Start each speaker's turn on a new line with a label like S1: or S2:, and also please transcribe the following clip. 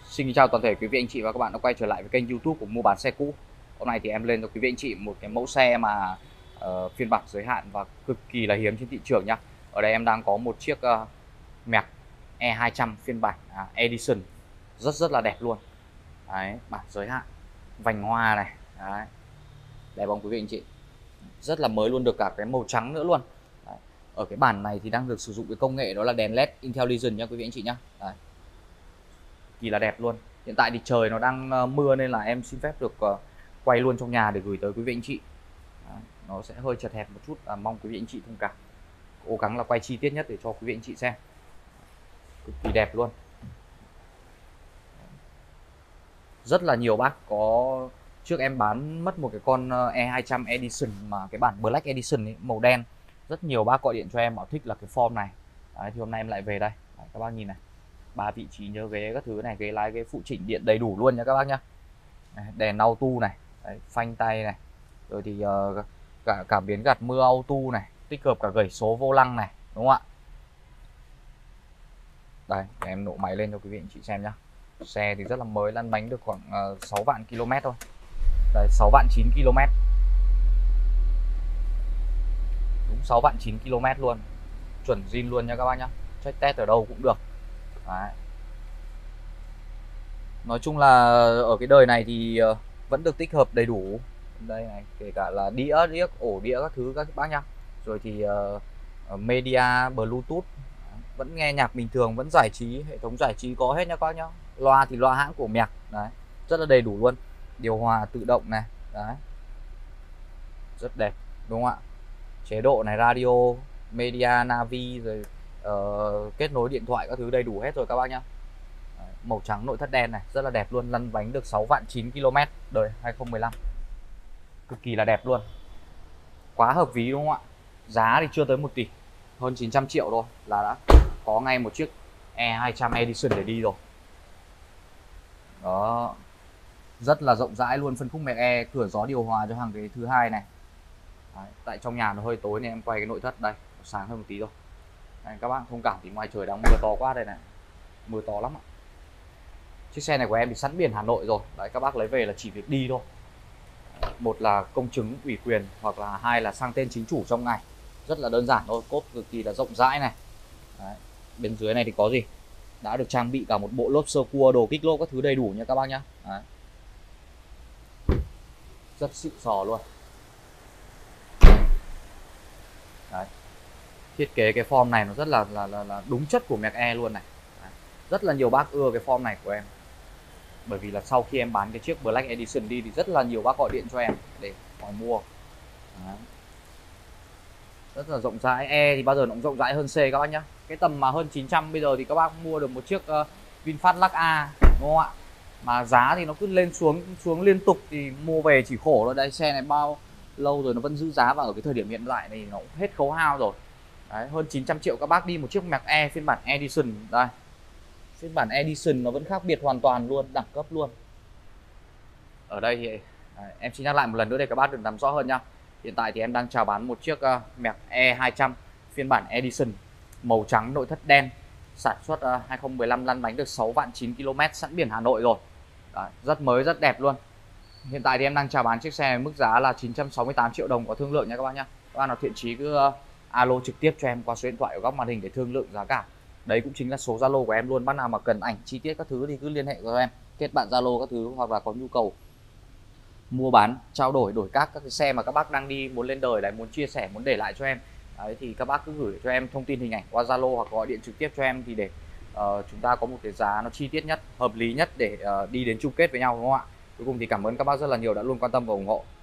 S1: Xin chào toàn thể quý vị anh chị và các bạn đã quay trở lại với kênh YouTube của Mua Bán Xe Cũ. Hôm nay thì em lên cho quý vị anh chị một cái mẫu xe mà phiên bản giới hạn và cực kỳ là hiếm trên thị trường nhá. Ở đây em đang có một chiếc Merc E200 phiên bản Edition rất là đẹp luôn. Đấy, bản giới hạn, vành hoa này, đấy, đẹp không quý vị anh chị? Rất là mới luôn, được cả cái màu trắng nữa luôn. Đấy. Ở cái bản này thì đang được sử dụng cái công nghệ đó là đèn LED Intelligent nha quý vị anh chị nhá. Đấy, kỳ là đẹp luôn. Hiện tại thì trời nó đang mưa nên là em xin phép được quay luôn trong nhà để gửi tới quý vị anh chị. Đấy, nó sẽ hơi chật hẹp một chút, mong quý vị anh chị thông cảm. Cố gắng là quay chi tiết nhất để cho quý vị anh chị xem. Cực kỳ đẹp luôn. Rất là nhiều bác có, trước em bán mất một cái con E200 Edition mà cái bản Black Edition ấy, màu đen. Rất nhiều bác gọi điện cho em bảo thích là cái form này. Đấy, thì hôm nay em lại về đây. Đấy, các bác nhìn này, 3 vị trí nhớ ghế các thứ này, ghế lái, ghế phụ chỉnh điện đầy đủ luôn nha các bác nhá. Đèn auto này, đấy, phanh tay này, rồi thì cảm biến gạt mưa auto này, tích hợp cả gẩy số vô lăng này, đúng không ạ? Đây, để em nổ máy lên cho quý vị anh chị xem nhá. Xe thì rất là mới, lăn bánh được khoảng 6 vạn km thôi. Đây, 6 vạn 9 km. Đúng 6 vạn 9 km luôn. Chuẩn zin luôn nha các bác nhá. Check test ở đâu cũng được. Đấy. Nói chung là ở cái đời này thì vẫn được tích hợp đầy đủ. Đây này, kể cả là đĩa, ổ đĩa các thứ các bác nhá. Rồi thì media, Bluetooth, vẫn nghe nhạc bình thường, vẫn giải trí, hệ thống giải trí có hết nha các bác nhá. Loa thì loa hãng của Merc, đấy, rất là đầy đủ luôn. Điều hòa tự động này, đấy, rất đẹp, đúng không ạ? Chế độ này, radio, media, navi, rồi kết nối điện thoại các thứ đầy đủ hết rồi các bác nhá. Đấy, màu trắng nội thất đen này, rất là đẹp luôn, lăn bánh được 6 vạn 9 km, đời 2015. Cực kỳ là đẹp luôn. Quá hợp ví đúng không ạ? Giá thì chưa tới 1 tỷ, hơn 900 triệu thôi là đã có ngay một chiếc E200 Edition để đi rồi. Đó, rất là rộng rãi luôn, phân khúc mẹ E, cửa gió điều hòa cho hàng ghế thứ hai này. Đấy, tại trong nhà nó hơi tối nên em quay cái nội thất đây, sáng hơn một tí thôi. Đấy, các bạn thông cảm thì ngoài trời đang mưa to quá đây này, mưa to lắm ạ. Chiếc xe này của em thì sẵn biển Hà Nội rồi. Đấy, các bác lấy về là chỉ việc đi thôi. Một là công chứng ủy quyền, hoặc là hai là sang tên chính chủ trong ngày. Rất là đơn giản thôi, cốp cực kỳ là rộng rãi này. Đấy, bên dưới này thì có gì? Đã được trang bị cả một bộ lốp sơ cua, đồ kích lốp các thứ đầy đủ nha các bác nhá. Đấy, rất xịn sò luôn. Đấy, thiết kế cái form này nó rất là đúng chất của Merc E luôn này. Đấy, rất là nhiều bác ưa cái form này của em, bởi vì là sau khi em bán cái chiếc Black Edition đi thì rất là nhiều bác gọi điện cho em để hỏi mua. Đấy, rất là rộng rãi. E thì bao giờ nó cũng rộng rãi hơn C các bác nhá. Cái tầm mà hơn 900 bây giờ thì các bác mua được một chiếc VinFast Lux A, đúng không ạ? Mà giá thì nó cứ lên xuống liên tục thì mua về chỉ khổ rồi. Đây, xe này bao lâu rồi nó vẫn giữ giá, và ở cái thời điểm hiện tại này nó cũng hết khấu hao rồi. Đấy, hơn 900 triệu các bác đi một chiếc Merc E phiên bản Edition. Đây, phiên bản Edition nó vẫn khác biệt hoàn toàn luôn, đẳng cấp luôn. Ở đây thì em xin nhắc lại một lần nữa để các bác được nắm rõ hơn nhá. Hiện tại thì em đang chào bán một chiếc Merc E200 phiên bản Edition, màu trắng, nội thất đen, sản xuất 2015, lăn bánh được 6 vạn 9 km, sẵn biển Hà Nội rồi. Đấy, rất mới, rất đẹp luôn. Hiện tại thì em đang chào bán chiếc xe này mức giá là 968 triệu đồng, có thương lượng nha các bác nhá. Các bác nào thiện chí cứ alo trực tiếp cho em qua số điện thoại ở góc màn hình để thương lượng giá cả. Đấy cũng chính là số Zalo của em luôn. Bác nào mà cần ảnh chi tiết các thứ thì cứ liên hệ với em, kết bạn Zalo các thứ, hoặc là có nhu cầu mua bán, trao đổi, đổi các cái xe mà các bác đang đi, muốn lên đời lại, muốn chia sẻ, muốn để lại cho em. Đấy, thì các bác cứ gửi cho em thông tin hình ảnh qua Zalo hoặc gọi điện trực tiếp cho em, thì để chúng ta có một cái giá nó chi tiết nhất, hợp lý nhất để đi đến chung kết với nhau, đúng không ạ? Cuối cùng thì cảm ơn các bác rất là nhiều đã luôn quan tâm và ủng hộ.